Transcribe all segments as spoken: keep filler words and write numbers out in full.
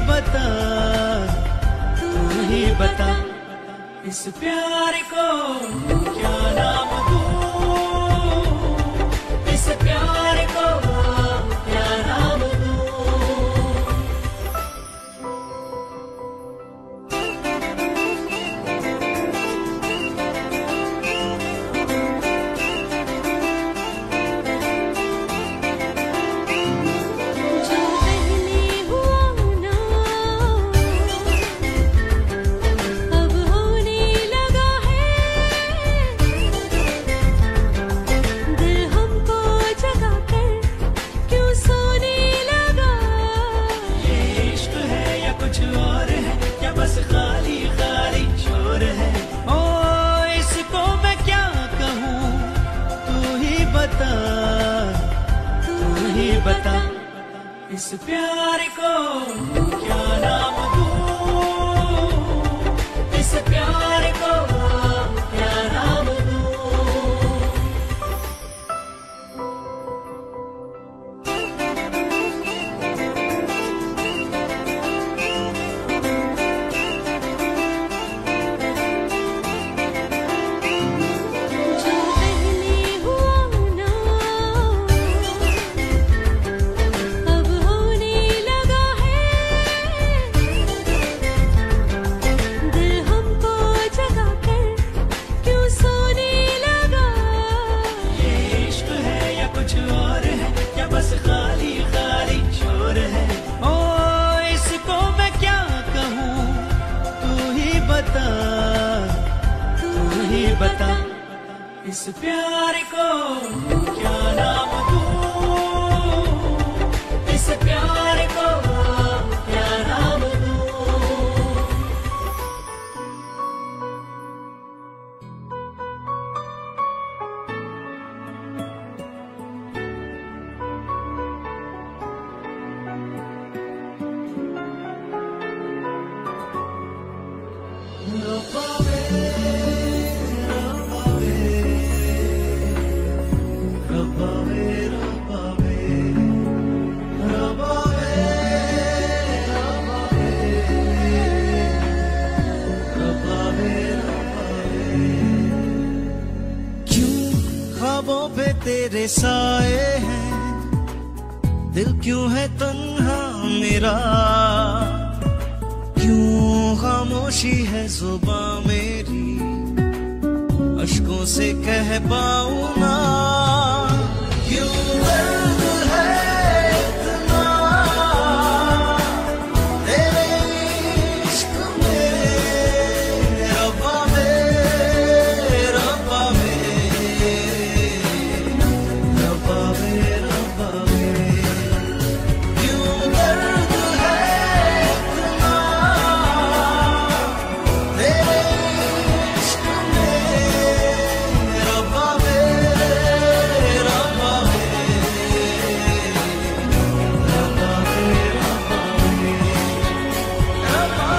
बता, तू ही बता, इस प्यार को क्या नाम दूं, इस प्यार को क्या नाम दूं। बता, इस प्यार को क्या नाम दूं, इस प्यार को क्या नाम दूं। बता, इस प्यार को क्या नाम दूं, इस प्यार को क्या नाम दूं। ख्वाबों पे तेरे साए हैं, दिल क्यों है तन्हा मेरा, क्यों खामोशी है जुबां मेरी, अश्कों से कह पाऊं ना, क्यों दर्द है इतना तेरे इश्क में, रब्बा में, रब्बा में, रब्बा में, रब्बा में, क्यों दर्द है इतना तेरे इश्क में, रब्बा में, रब्बा में, रब्बा में, रब्बा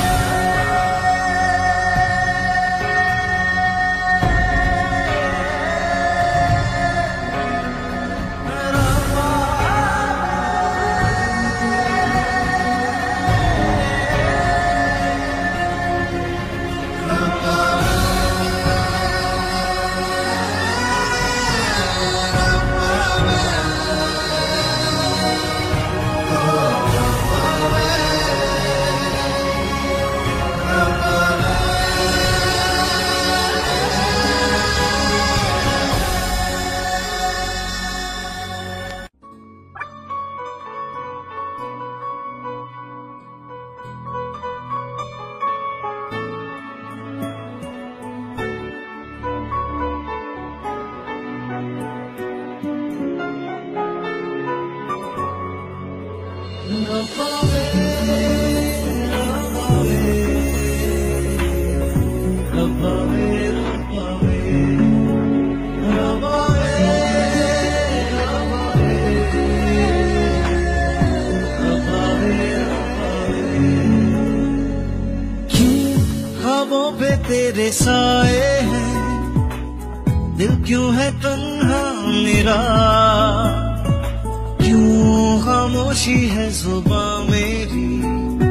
ख्वाबों पे तेरे साए हैं, दिल क्यों है तन्हा मेरा, क्यों खामोशी है जुबां मेरी,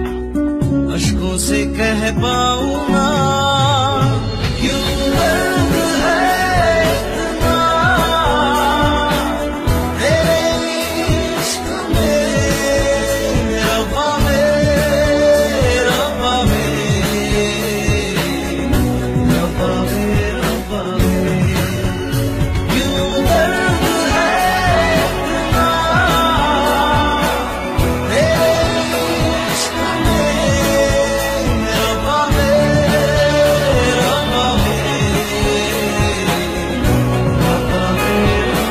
से कह पाऊं ना क्यों दर्द है इतना तेरे इश्क में रब्बा में रब्बा में रब्बा में रब्बा में क्यों दर्द है इतना तेरे इश्क में रब्बा में रब्बा में रब्बा में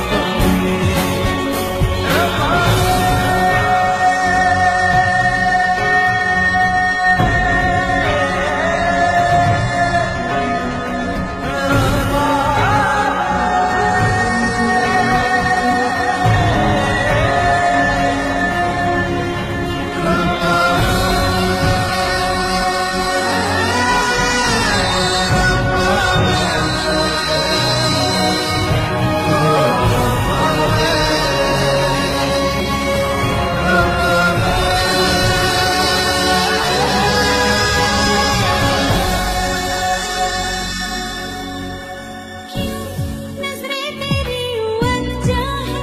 नजरें तेरी वजह है,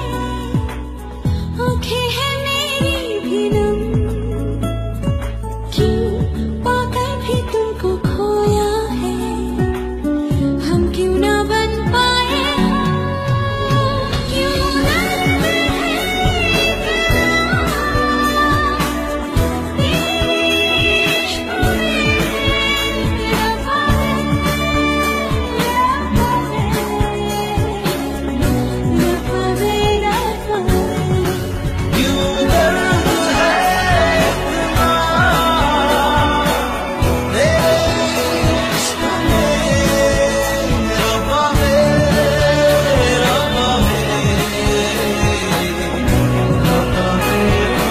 आंखें हैं मेरी भी नम, क्यों पाकर भी तुमको खोया है, हम क्यों ना बन पाए, क्यों दर्द है इश्क में रब्बा क्यों दर्द है इतना तेरे इश्क में रब्बा में रब्बा में रब्बा में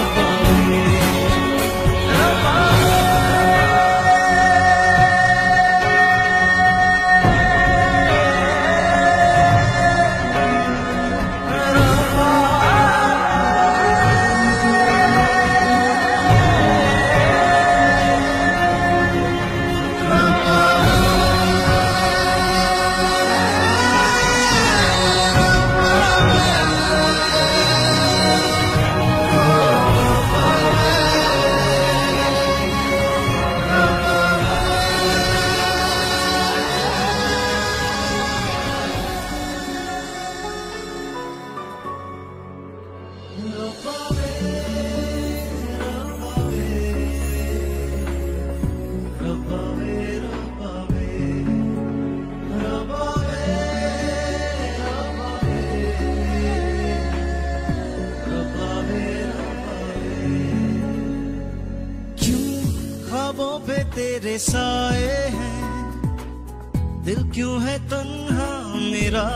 ख्वाबों पे तेरे साए हैं दिल क्यों है तन्हा मेरा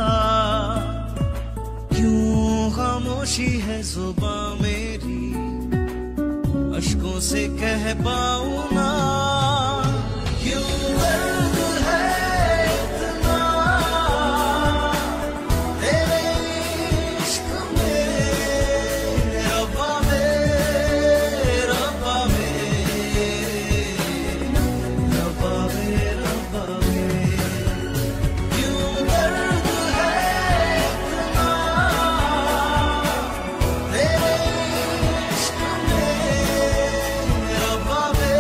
क्यों खामोशी है जुबां मेरी अश्कों से कह पाऊं ना क्यों दर्द है इतना तेरे इश्क में रब्बा में रब्बा में रब्बा में रब्बा में क्यों दर्द है इतना तेरे इश्क में रब्बा में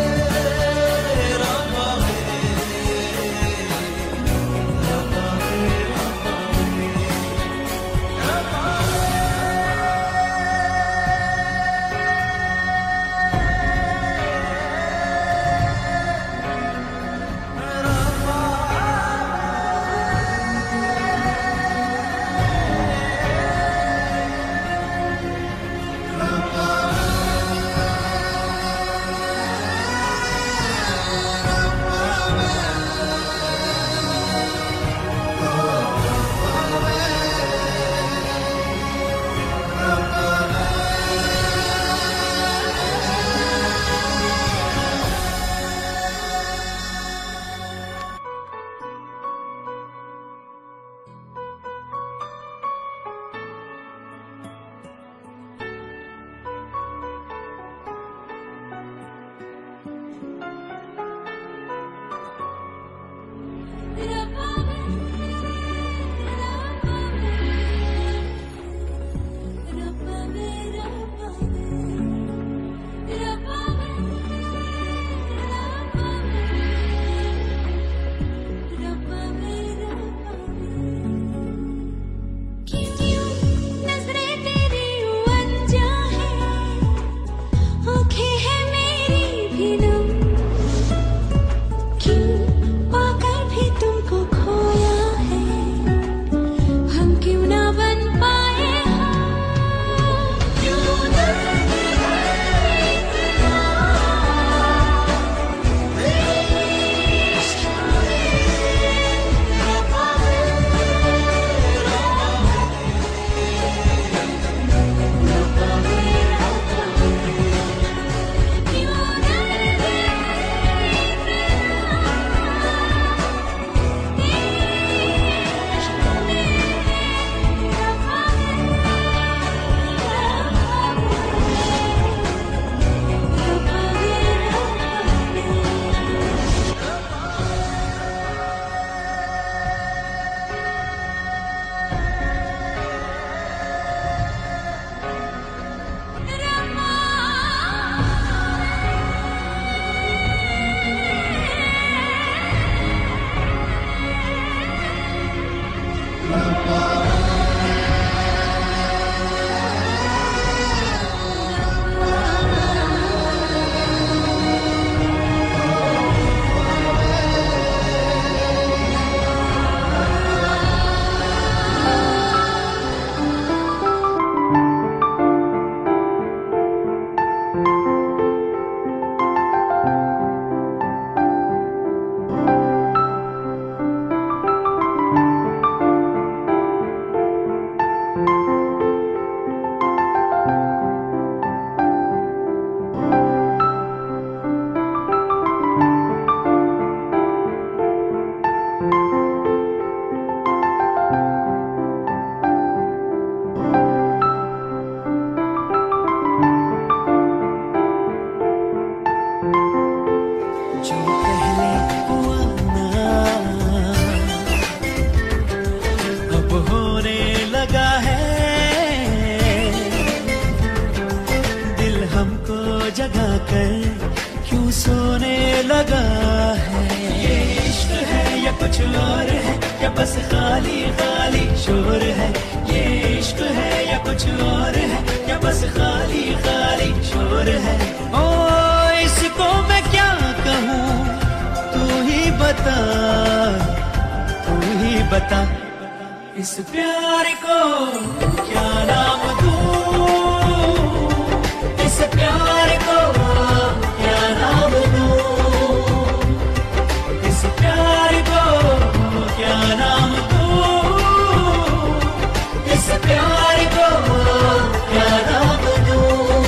कर क्यों सोने लगा है। ये इश्क है या कुछ और है, या बस खाली खाली शोर है। ये इश्क है या कुछ और है, या बस खाली खाली शोर है। ओ इसको मैं क्या कहूँ, तू ही बता, तू ही बता। इस प्यार को क्या नाम दूं, इस प्यार को क्या नाम दूं, इस प्यार को क्या नाम दूं, इस प्यार को क्या नाम दूं।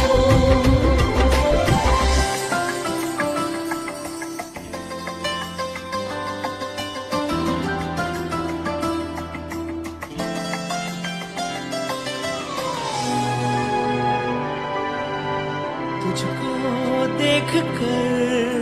तुझको देख कर,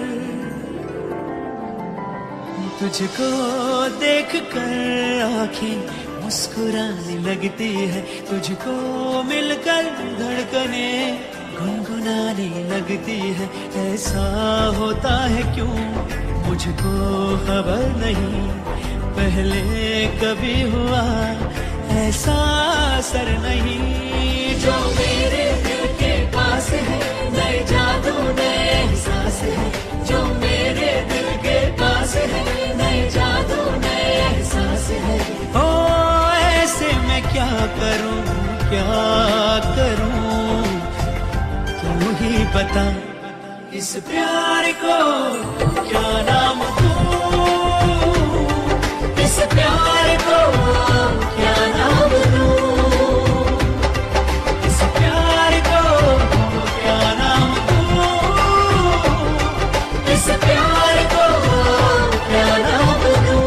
तुझको देख कर आँखें मुस्कुराने लगती है। तुझको मिलकर धड़कने गुनगुनाने लगती है। ऐसा होता है क्यों मुझको खबर नहीं, पहले कभी हुआ ऐसा असर नहीं। जो मेरे दिल के पास है, नए जादू नए एहसास है। जो मेरे दिल के पास है, नए जादू नए एहसास है। ओ ऐसे मैं क्या करूं, क्या करूं, तू ही बता। इस प्यार को क्या नाम दूं, इस प्यार को क्या नाम दूं, इस प्यार को क्या नाम दूं, इस प्यार को क्या नाम दूं।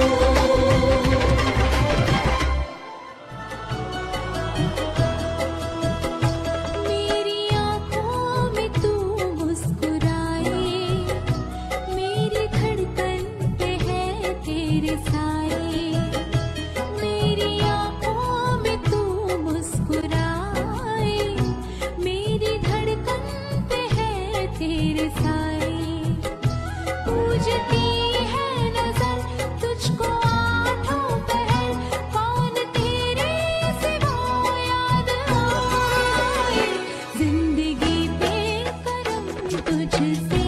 मेरी आँखों में तू मुस्कुराए, मेरी धड़कन पे है तेरे साए। मेरी आँखों में तू मुस्कुराए, मेरी धड़कन पे है तेरे साए। पूजती है नजर तुझको आठों पहर, कौन तेरे सिवा याद आए। जिंदगी पे करम तुझसे,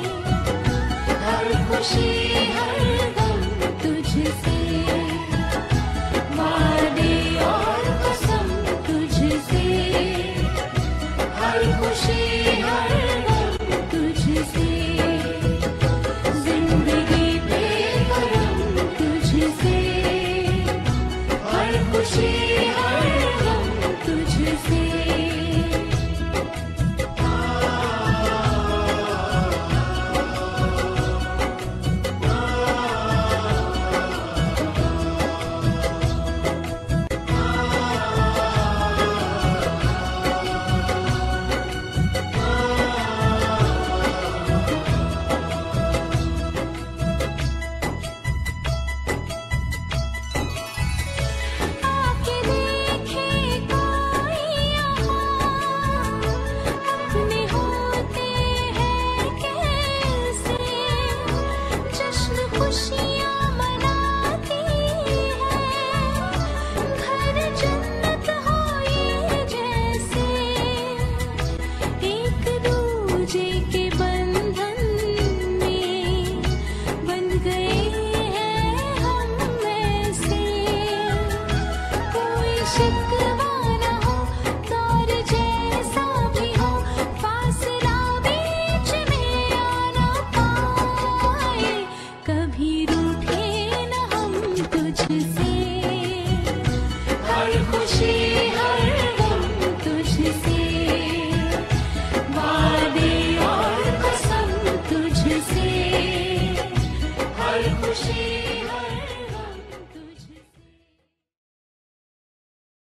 हर खुशी हर गम तुझसे, वादे और कसम तुझसे, हर खुशी हर गम तुझसे। जिंदगी पे करम तुझसे, हर खुशी हर गम तुझसे। आके देखे कोई यहाँ, अपने होते हैं कैसे। जश्न खुशी